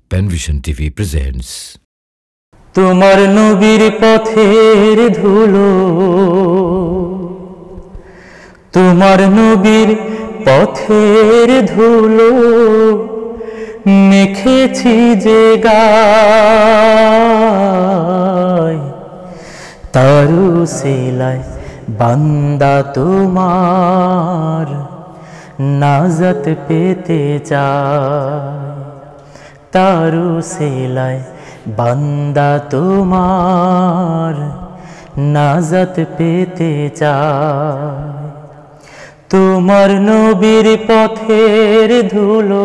Penvision TV presents তোমার নবীর পথের ধুলো, তোমার নবীর পথের ধুলো মেখেছি যে গায়, তারু সিলায় বান্দা তোমার নাজাত পেতে চায়। তারু সিলায় বান্দা তোমার নাজাত পেতে চায়। তোমার নবীর পথের ধুলো,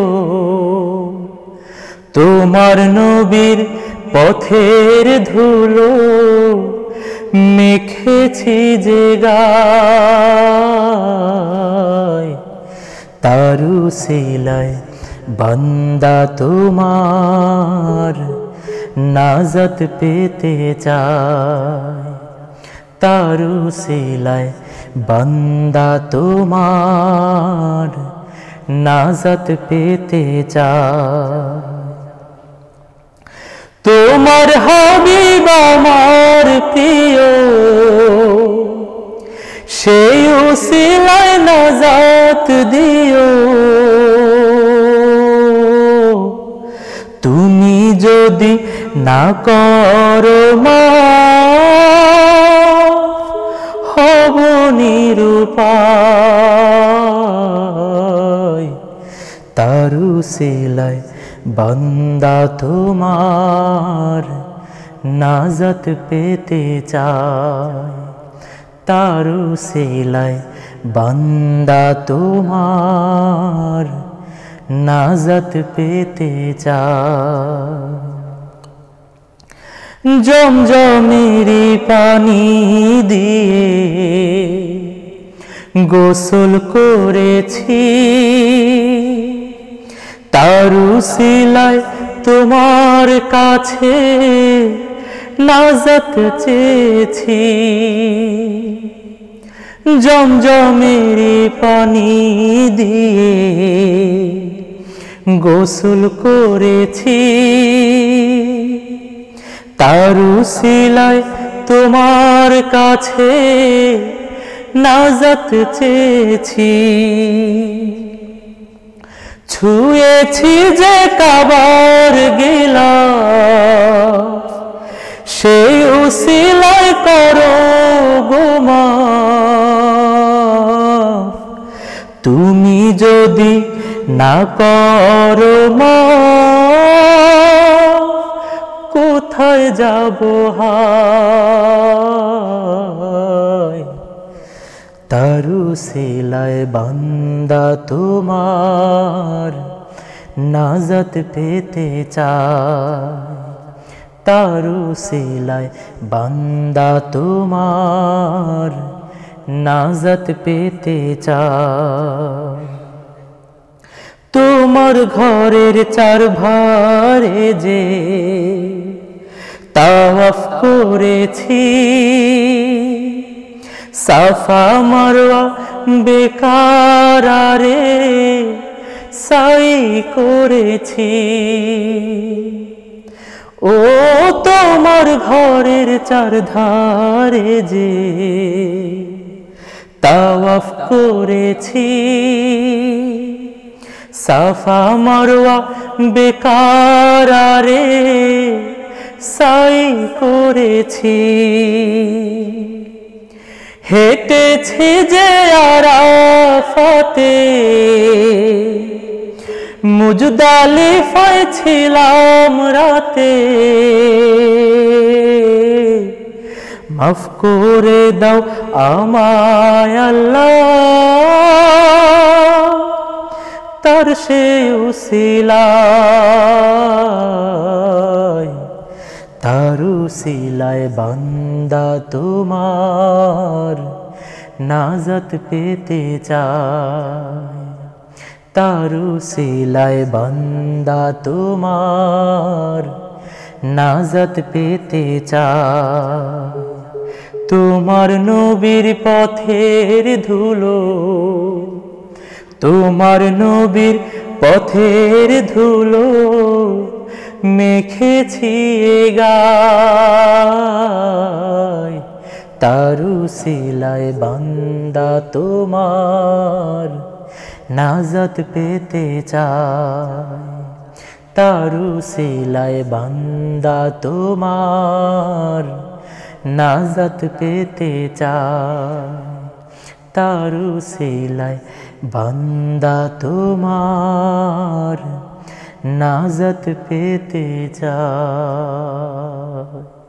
তোমার নবীর পথের ধুলো মেখেছি যে গায়, তারু সিলায় বান্দা তোমার নাজাত পেতে চায়। তারু সিলায় বান্দা তোমার নাজাত পেতে চায়। তোমার হাবিব আমার প্রিয়, সেই উসিলায় নাজাত দিও। তুমি যদি না করো মাফ, হব নিরুপায়। তারু সিলায় বান্দা তোমার নাজাত পেতে চায়। তারু সিলায় বান্দা তোমার নাজাত পেতে চায়। জমজমেরি পানি দিয়ে গোসল করেছি, তারু সিলায় তোমার কাছে নাজাত চেয়েছি। জমজমেরি পানি দিয়ে গোসল করেছি, তারু সিলায় তোমার কাছে নাজাত চেয়েছি। ছুঁয়েছি যে কাবার গিলাফ, সেই উসিলায় করো গো মাফ। তুমি যদি না করো মাফ, কোথায় যাব হায়। তারু সিলায় বান্দা তোমার নাজাত পেতে চায়। তারু সিলায় বান্দা তোমার নাজাত পেতে চায়। তোমার ঘরের চারধারে যে তাওয়াফ করেছি, সাফা মারওয়া বেকারারে সাই করেছি। ও তোমার ঘরের চারধারে যে তাওয়াফ করেছি, সাফা মারওয়া বেকারারে সাই করেছি। হেঁটেছি যে আরাফাতে, মুজদালিফায় ছিলাম রাতে। মাফ করে দাও আমায় আল্লাহ, তার সে উসিলায়। তারু সিলায় বান্দা তোমার নাজাত পেতে চায়। তারু সিলায় বান্দা তোমার নাজাত পেতে চায়। তোমার নবীর পথের ধুলো, তোমার নবীর পথের ধুলো মেখেছি এ গায়, তারু সিলায় বান্দা তোমার নাজাত পেতে চায়। তারু সিলায় বান্দা তোমার নাজাত পেতে চায়। তারু সিলায় বান্দা তোমার নাজাত পেতে চায়।